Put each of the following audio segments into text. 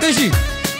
بجي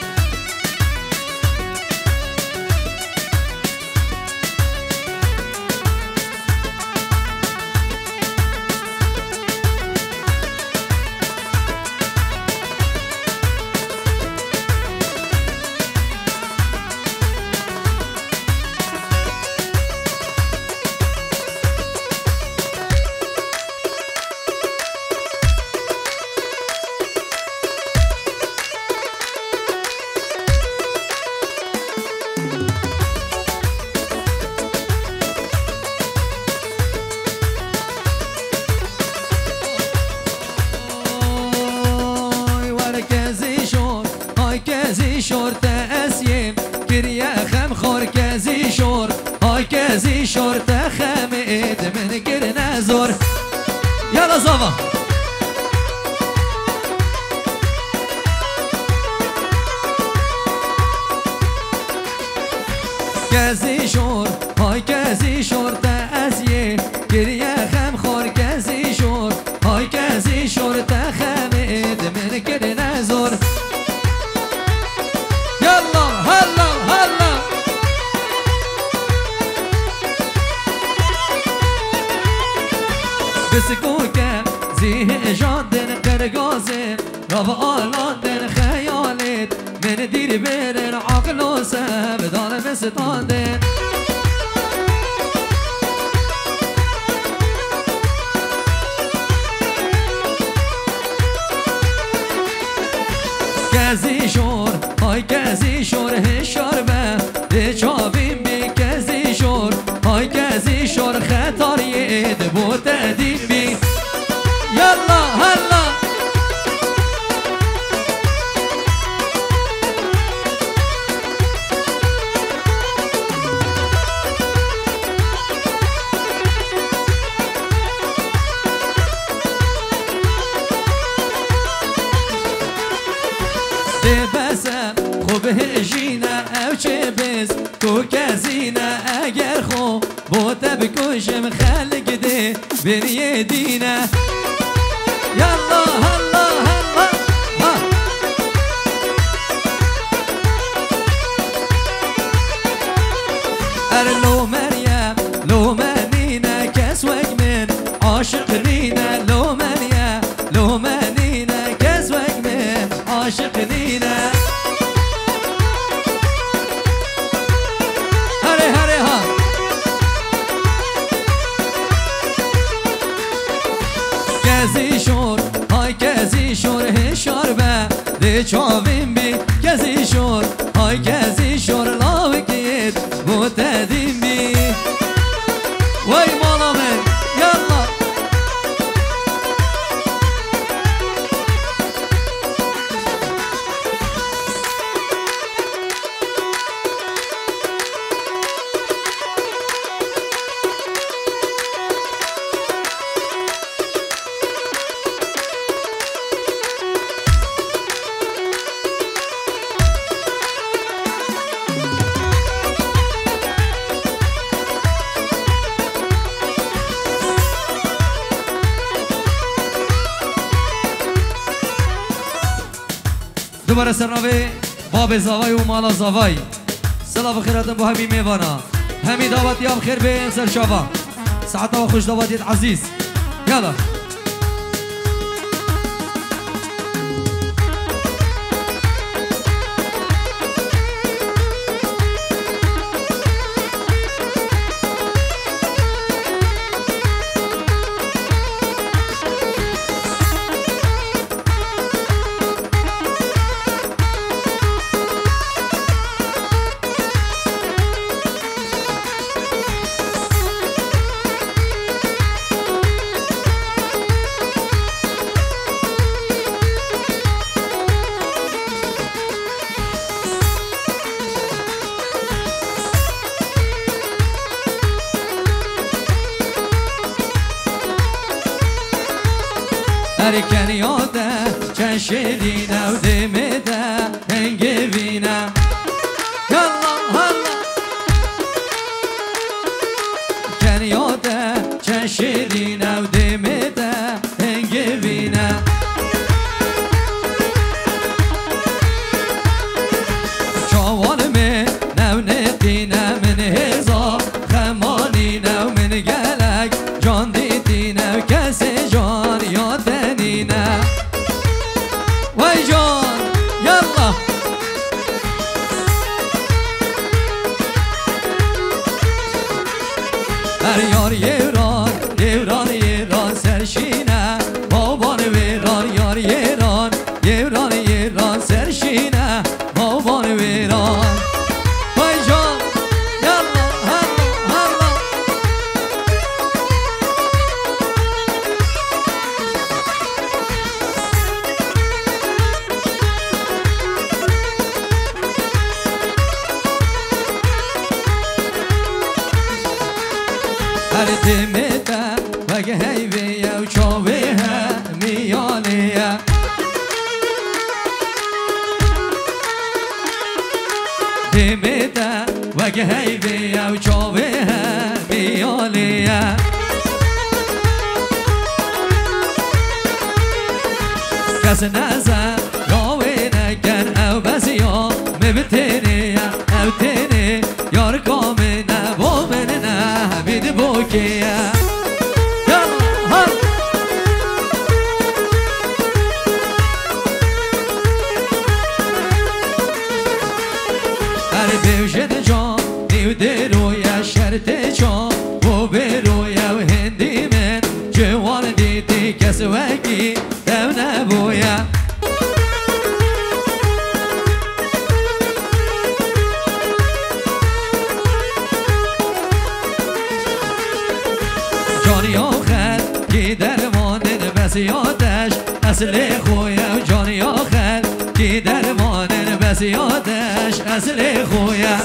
كازي شور تأسيم كريا خم خور كازي شور هاي كازي شور تخمد من كرنا زور يلا زوفا كازي شور هاي كازي شور تأسيم كريا خم خور كازي شور هاي كازي شور تخمد من كرنا زور بسكوكة زيه جاندن قرقازن رب آلاندن خيالت من دير بيرن عقل و سب دار مستاندن كازي شور هاي كازي شور هشار به دچابیم بی کازی شور های کازی شور خطر ید بو تهدیم بی یلا هلا بسم خوب هجینا او چه بس تو کزینا اگر خو بوتا بکشم خلق ده بریه دینا یالله هلا هلا ها ار لو مریم لو منینا کس وگ من عاشق نینا لو مریم لو منینا کس وگ من عاشق نینا کازی شور های کازی شور هشار به دچابیم بی کازی شور های کازی شور لاوکیت متدیم بی وای مالا من یلا دوباره سرنوه باب زوای و مالا زوای سلام خیراتن با همین میوانا همین دعوت یاب خیر به انسر شابا ساعت و خوش دعوتیت عزیز یالا هرکن یاده چشدینه و دمده هنگوینه یلا هلا کن یاده چشدینه و دمده تیمیده وگه هیویه و چاوه میالیه کس نزه راوی نکن او بسیا مبتنی او تنی یار کامنه با من نه بید بوکیه بوجد جان نیوده روی شرط جان و به روی و هندی من جوان دیدی کس وگی دو نبویه جانی آخر کی درمانن بس یادش اصل خویه و جانی آخر کی درمانن بس یادش اصل خویه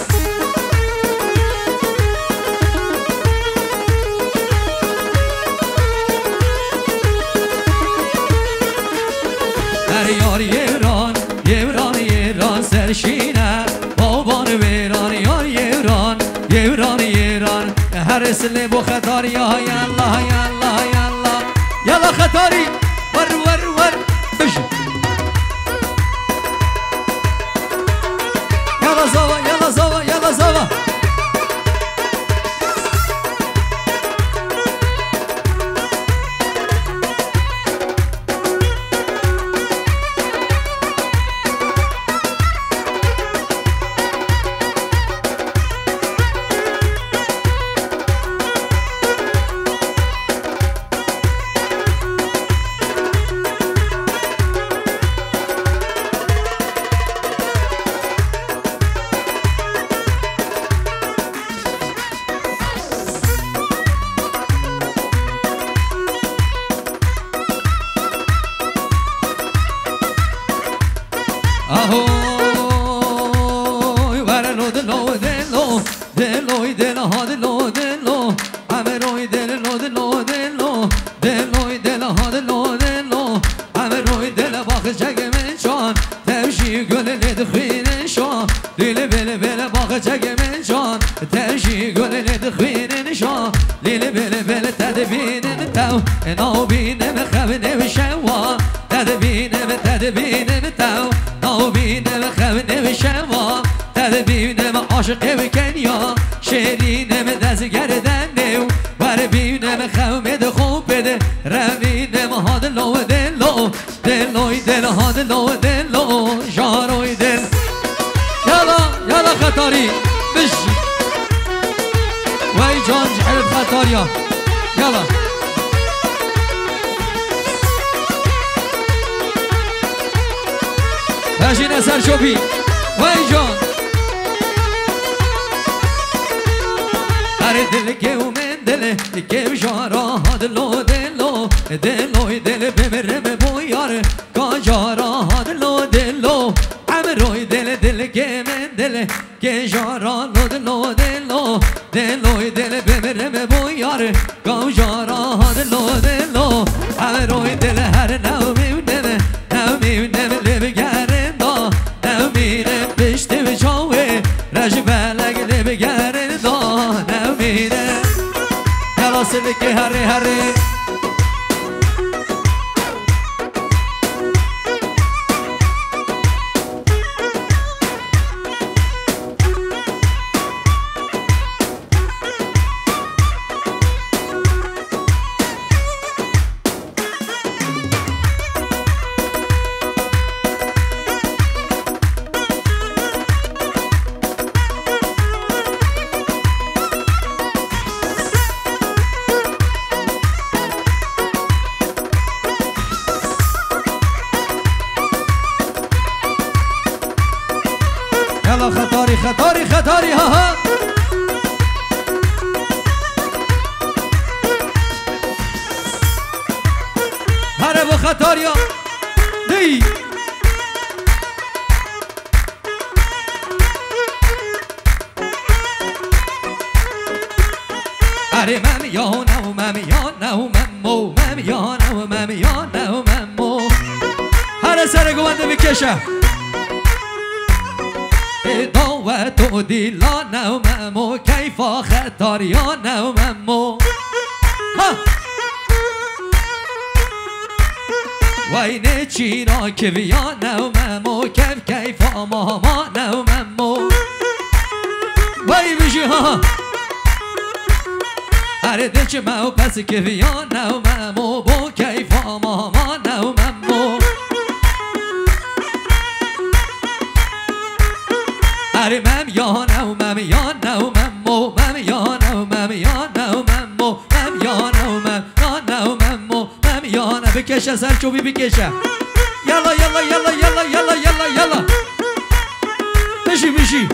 هر یار یوران یوران یوران سرشینه بابان ویران یار یوران یوران یوران هر اسل بو خطاری یا الله یا الله یا الله یلا خطاری ور ور ور بش یلا زوا یلا زوا یلا زوا ahoy varlo delo delo delo delo delo delo ameroy delo delo delo delo delo delo delo ameroy delo bak çekemen şan tevşi gönüle dıkhinen şan lile bele bele bak çekemen şan tevşi gönüle dıkhinen şan lile bele bele tedbinen tav enabinem khavne şwa tedbinem tedbinem tav نابینم خونم شما تدبینم عاشق بکنیا شیرینم دست گردنم ور بینم خمد خوب بده روینم هادلو دلو دلوی دل هادلو دلو جاروی دل یالا یالا خطاری بشی وای جان جحلت خطاریا یالا باشین اثر شوپی وای جان اره دل که و من دل که جارا دلو دلو دلوی دل بمرم بویار کا جارا دلو دلو امروی دل دل که من دل که جارا دلو دلو دلوی دل بمرم بویار کا جارا دلو دلو امروی دل هر نو میونم نو میونم لبگر نمیره پشت به جاوه رجبلگ لبگره دا نمیره کلاسل که هره هره خطاری خطاری خطاری ها ها هره و خطاری ها دی هره ممیانه و ممیانه و ممو ممیانه و ممیانه و ممو هره سر گونده بکشه و تو دیلانه و ممو کیفا خطاریانه و ممو وینه چینا که بیانه و ممو کیفا مامانه و ممو وی بشی ها هر دچ مو پس که بیانه و ممو بو کیفا مامانه و ممو هر ممیانه و ممیانه و ممو ممیانه و ممیانه و ممو ممیانه و ممیانه و ممو ممیانه بکشه سرچوبی بکشه یلا یلا یلا یلا یلا یلا یلا بشی بشی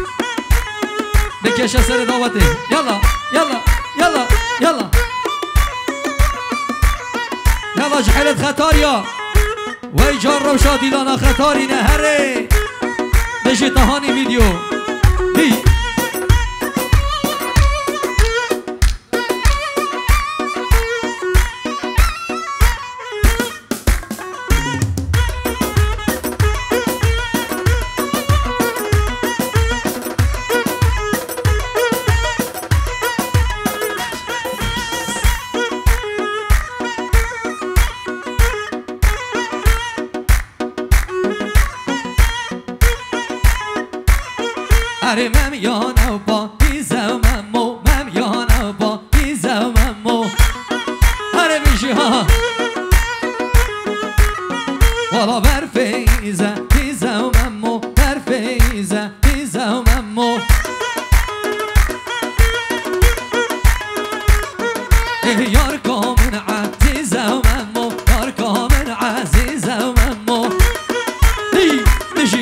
بکشه سر دعوته یلا یلا یلا یلا یلا جحیلت خطاریا وی جان روشا دیلانا خطاری نهره بشی تهانی ویدیو هی اره ممیانه و با بیزه و ممو ممیانه و با بیزه و ممو اره میشی ها والا برفیزه بیزه و ممو برفیزه بیزه و ممو یار کامن عزیزه و ممو یار کامن عزیزه و ممو هی میشی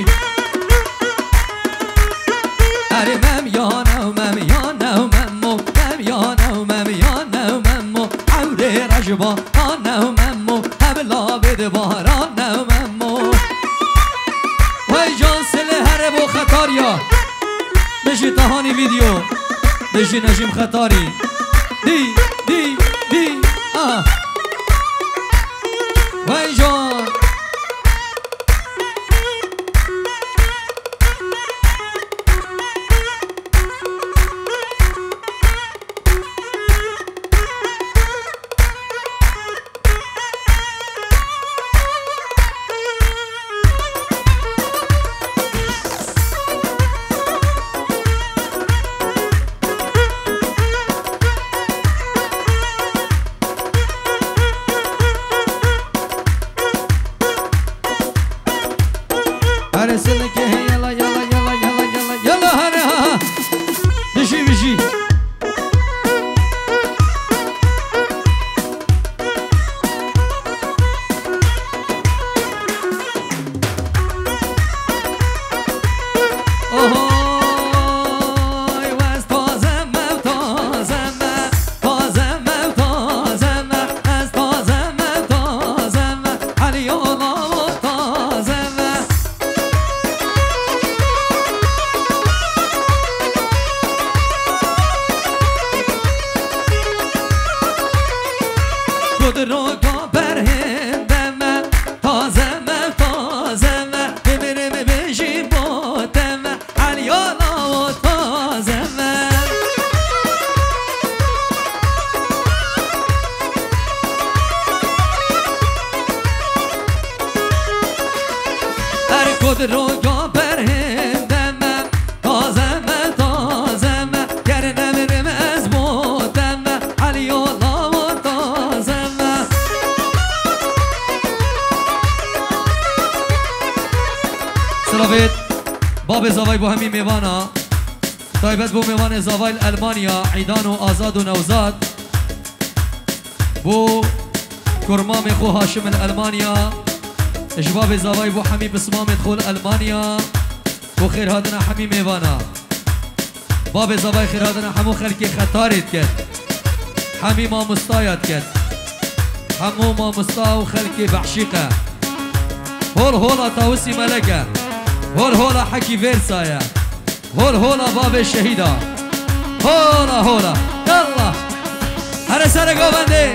اره ممیانه و ممیانه و ممو ممیانه و ممیانه و ممو عوره رجبانه و ممو هبلا بده بارانه و ممو وی جان سله هره بو خطاریا بشی تهانی ویدیو بشی نجیم خطاری دی دی دی وی جان هره سله که یلا یلا یلا یلا یلا یلا هره ها بشی بشی اوهای وز تازم و تازم تازم و تازم از تازم و تازم علی الله و تازم خود رو گا برهندم تازم تازم بمیرم بشی باتم علی الله و تازم هر خود رو گا برهندم تازم تازم گرنم از باتم علی الله و تازم سلامت باب زاوای با همین میوانا تایبت بو میوان زاوای المانیا عیدان و آزاد و نوزاد بو کرمام خو هاشم المانیا اجباب زاوای بو حمی بسمام دخول المانیا بو خیر هادنا حمی میوانا باب زاوای خیر هادنا همو خلکی خطارید کرد حمی ما مستایت کرد همو ما مستا و خلکی بعشیقه هول هولا تاوسی ملکه هول هولا حكي فيرسايا هول هولا باب الشهيدة هولا هولا يلا هر سرقو بندي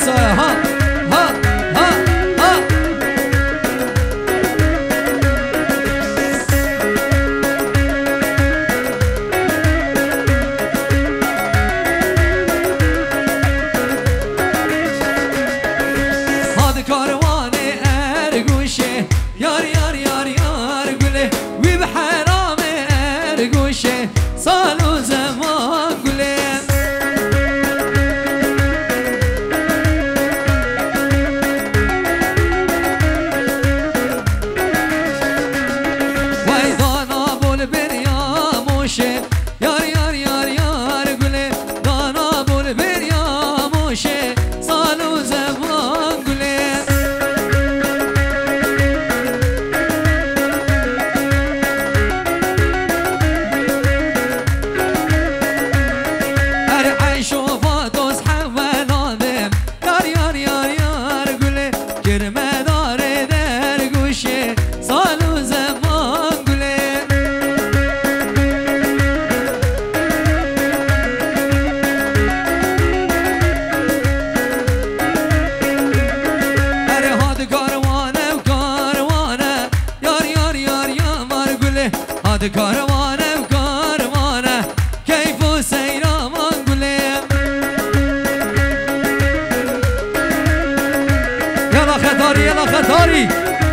برسايا ها ها ها ها هاد کاروان ارگوشه یار یار یار یار گله وی به حرام ارگوشه سال و زمان گله وای دانا بول بریاموشه یار یار یار یار گله دانا بول بریاموشه سال و زمان گله عيش وفاتوس حوالادم يار يار يار يار قولي كرمة دار در قوشي صالو زمان قولي أري هاد كاروانة وكاروانة يار يار يار يار قولي هاد كاروانة وكاروانة كيف سيرا ما قولي يلا خطاري يلا خطاري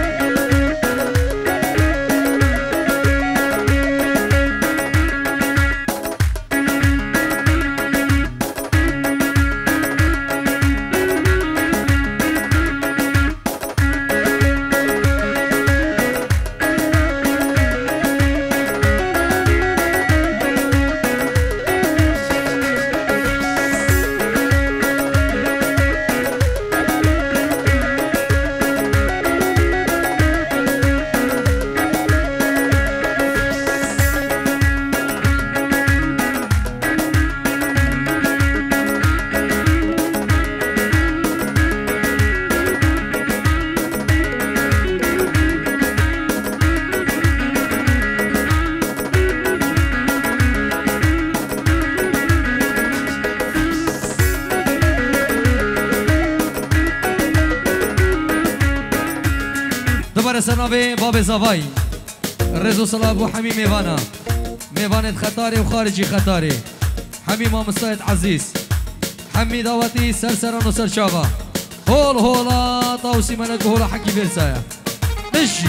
دوباره سنابه باب زوای رزو صلاح ابو حمیم میوانا میوانت خطاری و خارجی خطاری حمیم مستعد عزیز حمی دعوتی سرسران و سرچاوا هول هولا طاوسی منک هولا حکی برسایا نشی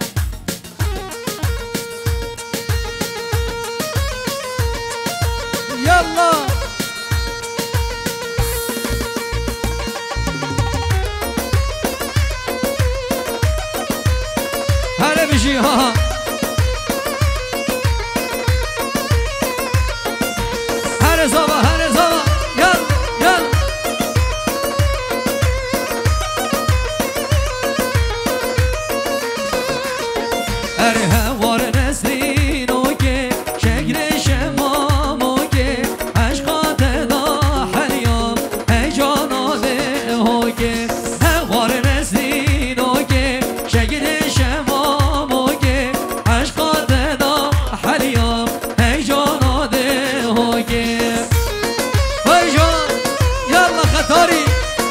يلا هلا بيجي ها هلا زوا هلا زوا يلا يلا ارها وار نسرين اوكي شكل شمام اوكي عشقات دا حليام هجانا ده اوكي هوار نسرين اوكي شكل شمام اوكي عشقات دا حليام هجانا ده اوكي هجان يلا خطاري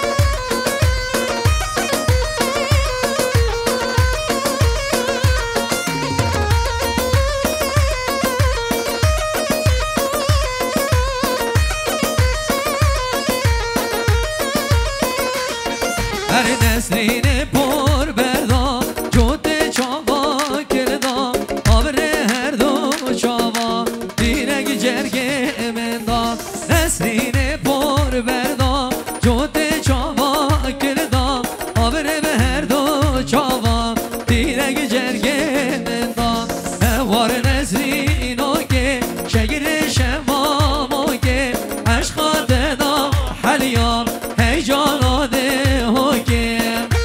هر نسرین پر بردا جوت چاوا کردا آبره هر دو چاوا دیرگ جرگه مندان نسرین پر بردا جوت چاوا کردا آبره به هر دو چاوا دیرگ جرگه مندان هوار نسرین اوکه شگر شمام اوکه عشقات دا حلیام هیجاناده اوکه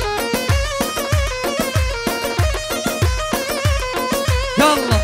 يلا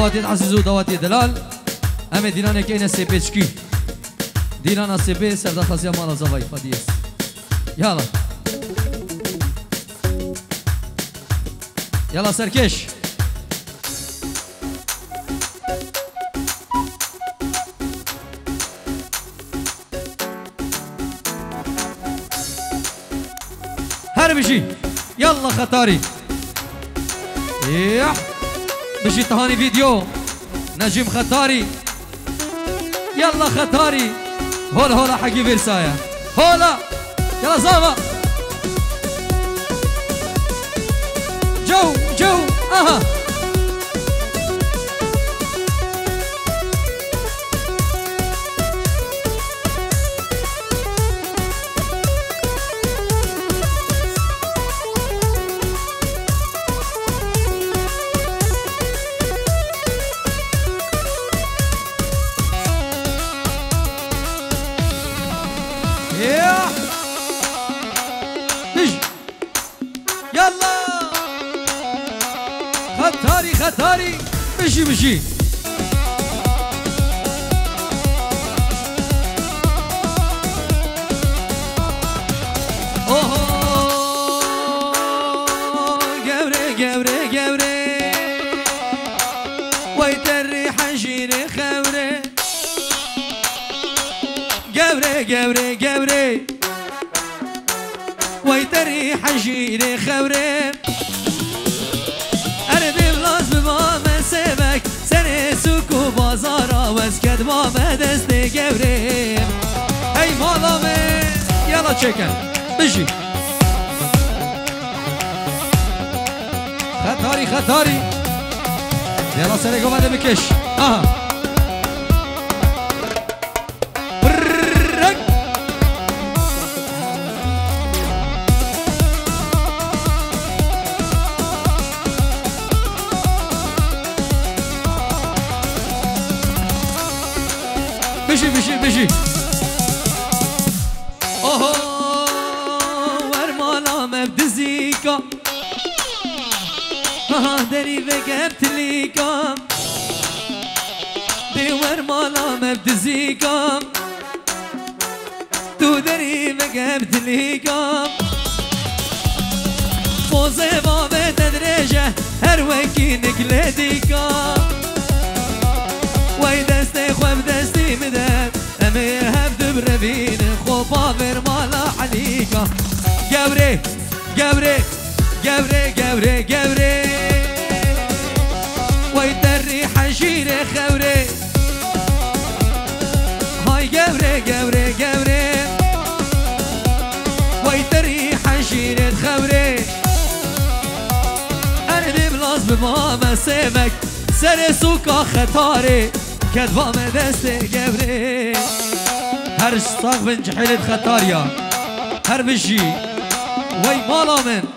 دواتي عزيز ودواتي دلال أما دينانا كينا سيبي تشكي دينانا سيبي سردا خزيا مالا زواي فديس يلا يلا سركش هر بشي يلا خطاري يح بشي تهاني فيديو نجم خطاري يلا خطاري هولا هولا حقي فيرسايا هولا يلا زابا جو جو اها يلا خطاري خطاري مشي مشي اوه قبري قبري قبري ويتري حجيري خبري قبري قبري قبري ويتري حجيري خبري أردي بلاس بماما سيبك سنة سوكو بازارا واسكت ماما دستي قبري هاي مالا من يلا تشيكن بجي خطاري خطاري يلا سريقو ماذا بكش بشي بشي بشي اوه ورمالا مبدزيكا داري بكبتليكا دي ورمالا مبدزيكا تو داري بكبتليكا فوزي بابا تدريجة هر وكي نقلديكا وي دستي خواب دستي مدام امي هبد بربين خوبا برمالا عليكا قبري قبري قبري قبري قبري وي تري حشيري خوري هاي قبري قبري قبري وي تري حشيري خوري انا دي بلاس بماما سيبك سر سوكا خطاري كدبا مدستي قبري هر اشتاق بنج حيلة خطاريا هر بشي وي مالا من